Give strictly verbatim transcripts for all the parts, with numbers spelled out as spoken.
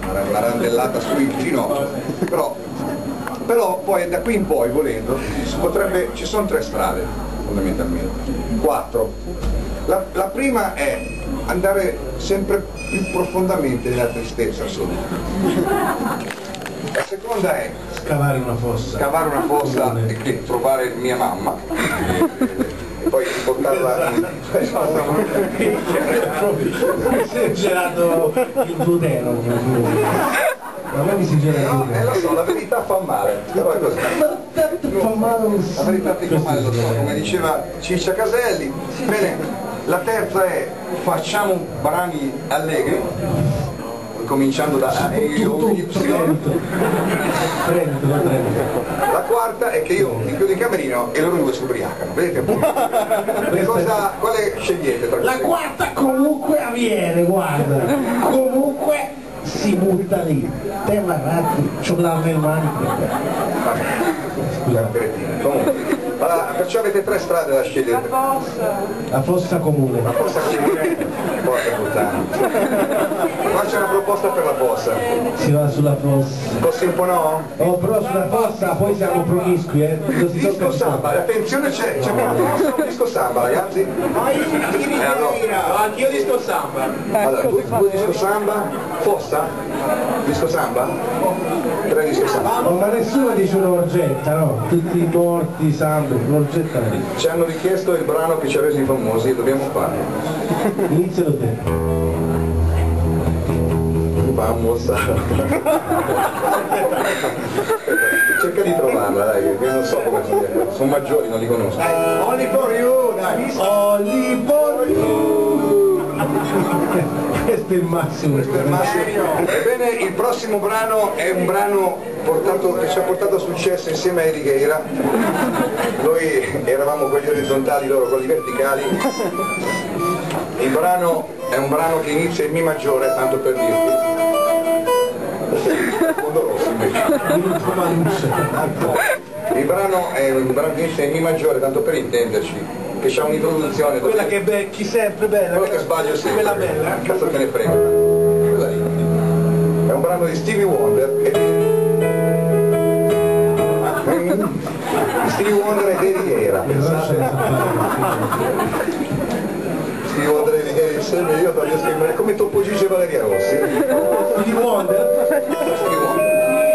una randellata sui ginocchi, però, però poi da qui in poi, volendo, si potrebbe, ci sono tre strade fondamentalmente, quattro. La, la prima è andare sempre più profondamente nella tristezza assoluta. La seconda è scavare una fossa, scavare una fossa e, e trovare mia mamma e poi portarla in... si è gelato il gluteno. A me mi si gela il gluteno. Eh lo so, la verità fa male, però è così. Fa male. La verità ti fa male, lo so, come diceva Ciccia Caselli. Bene, la terza è facciamo brani allegri, cominciando da A, E, I, O, Y. La quarta è che io mi chiudo in camerino e loro due si ubriacano, vedete? Cosa, quale scegliete tra la quarta comunque avviene, guarda, comunque si butta lì, te magari c'ho la mia mano. Scusa, comunque. Allora, perciò avete tre strade da scegliere. La fossa. La fossa comune. La fossa comune? Porca puttana. Qua c'è una proposta per la fossa. Si va sulla fossa. Fossi un po' no? Oh, però sulla fossa poi siamo promiscui, eh. Disco samba, attenzione, c'è un disco samba, ragazzi. Eh, allora. Anch'io disco samba. Allora, due, due disco samba, fossa, disco samba, tre disco samba. Oh, ma nessuno dice un'orgetta, no? Tutti morti, samba. Ci hanno richiesto il brano che ci ha resi famosi e dobbiamo farlo. Inizialo te. Vamos a... Cerca di trovarla, dai, che non so come sono. Sono maggiori, non li conosco. Only for you, dai. Only for you. Questo è il massimo. Questo è il massimo. Ebbene, il prossimo brano è un brano portato, che ci ha portato a successo insieme a Righeira. Noi eravamo quelli orizzontali, loro quelli verticali. Il brano è un brano che inizia in Mi maggiore, tanto per dirvi. Fondo rosso invece. Il brano è un brano che inizia in Mi maggiore, tanto per intenderci, che c'ha un'introduzione. Quella che becchi sempre bella. Quello che sbaglio sempre. Quella bella. Cazzo te ne frega. Quella lì. È un brano di Stevie Wonder e Stevie Wonder e Eddie Guerra. Stevie Wonder e Eddie Guerra insieme, io non riesco a immaginare come Topo Gigi e Valeria Rossi. Stevie Wonder? Stevie Wonder.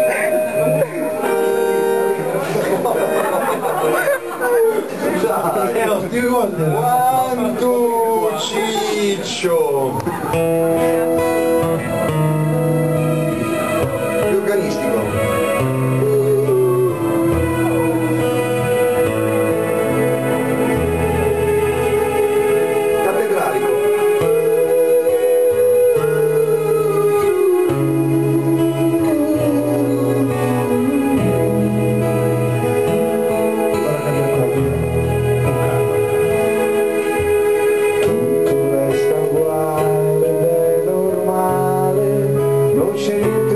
Eh, oh, Stevie Wonder. Quanto ciccio! Più organistico. Shame.